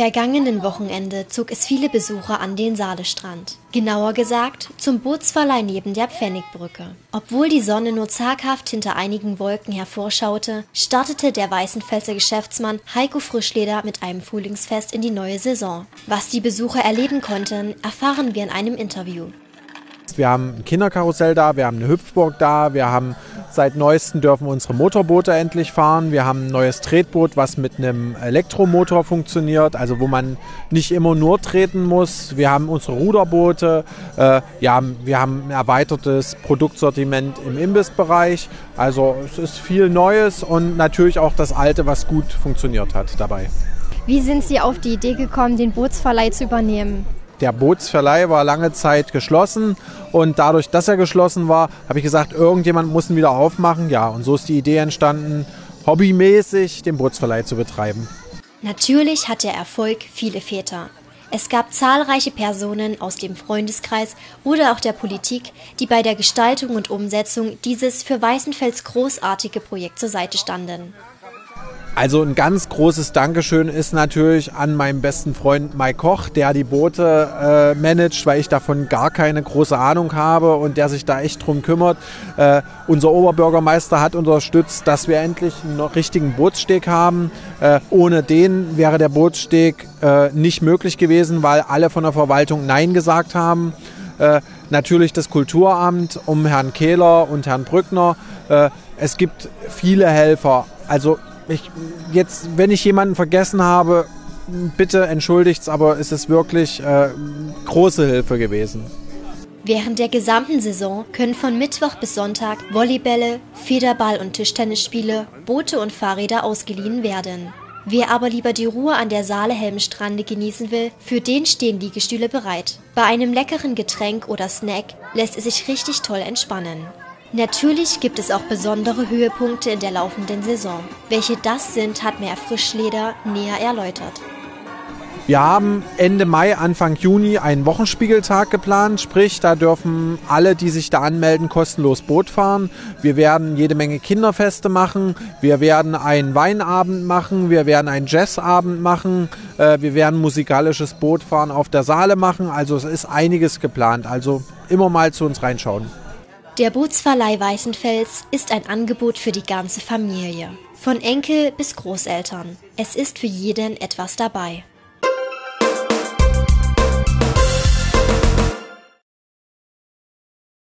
vergangenen Wochenende zog es viele Besucher an den Saalestrand. Genauer gesagt zum Bootsverleih neben der Pfennigbrücke. Obwohl die Sonne nur zaghaft hinter einigen Wolken hervorschaute, startete der Weißenfelser Geschäftsmann Heiko Frischleder mit einem Frühlingsfest in die neue Saison. Was die Besucher erleben konnten, erfahren wir in einem Interview. Wir haben ein Kinderkarussell da, wir haben eine Hüpfburg da, wir haben seit neuestem dürfen unsere Motorboote endlich fahren. Wir haben ein neues Tretboot, was mit einem Elektromotor funktioniert, also wo man nicht immer nur treten muss. Wir haben unsere Ruderboote, wir haben ein erweitertes Produktsortiment im Imbissbereich. Also es ist viel Neues und natürlich auch das Alte, was gut funktioniert hat dabei. Wie sind Sie auf die Idee gekommen, den Bootsverleih zu übernehmen? Der Bootsverleih war lange Zeit geschlossen und dadurch, dass er geschlossen war, habe ich gesagt, irgendjemand muss ihn wieder aufmachen. Ja, und so ist die Idee entstanden, hobbymäßig den Bootsverleih zu betreiben. Natürlich hat der Erfolg viele Väter. Es gab zahlreiche Personen aus dem Freundeskreis oder auch der Politik, die bei der Gestaltung und Umsetzung dieses für Weißenfels großartige Projekt zur Seite standen. Also ein ganz großes Dankeschön ist natürlich an meinen besten Freund Mike Koch, der die Boote managt, weil ich davon gar keine große Ahnung habe und der sich da echt drum kümmert. Unser Oberbürgermeister hat unterstützt, dass wir endlich einen richtigen Bootssteg haben. Ohne den wäre der Bootssteg nicht möglich gewesen, weil alle von der Verwaltung Nein gesagt haben. Natürlich das Kulturamt um Herrn Kehler und Herrn Brückner. Es gibt viele Helfer. Also wenn ich jemanden vergessen habe, bitte entschuldigt's, aber es ist wirklich große Hilfe gewesen. Während der gesamten Saison können von Mittwoch bis Sonntag Volleybälle, Federball- und Tischtennisspiele, Boote und Fahrräder ausgeliehen werden. Wer aber lieber die Ruhe an der Saale-Helmstrande genießen will, für den stehen Liegestühle bereit. Bei einem leckeren Getränk oder Snack lässt es sich richtig toll entspannen. Natürlich gibt es auch besondere Höhepunkte in der laufenden Saison. Welche das sind, hat mir Herr Frischleder näher erläutert. Wir haben Ende Mai, Anfang Juni einen Wochenspiegeltag geplant, sprich, da dürfen alle, die sich da anmelden, kostenlos Boot fahren. Wir werden jede Menge Kinderfeste machen, wir werden einen Weinabend machen, wir werden einen Jazzabend machen, wir werden musikalisches Bootfahren auf der Saale machen, also es ist einiges geplant, also immer mal zu uns reinschauen. Der Bootsverleih Weißenfels ist ein Angebot für die ganze Familie, von Enkel bis Großeltern. Es ist für jeden etwas dabei.